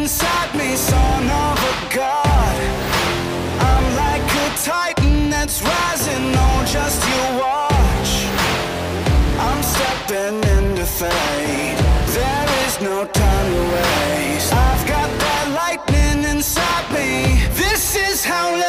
inside me, son of a god. I'm like a titan that's rising, oh just you watch. I'm stepping into fate, there is no time to waste. I've got that lightning inside me, this is how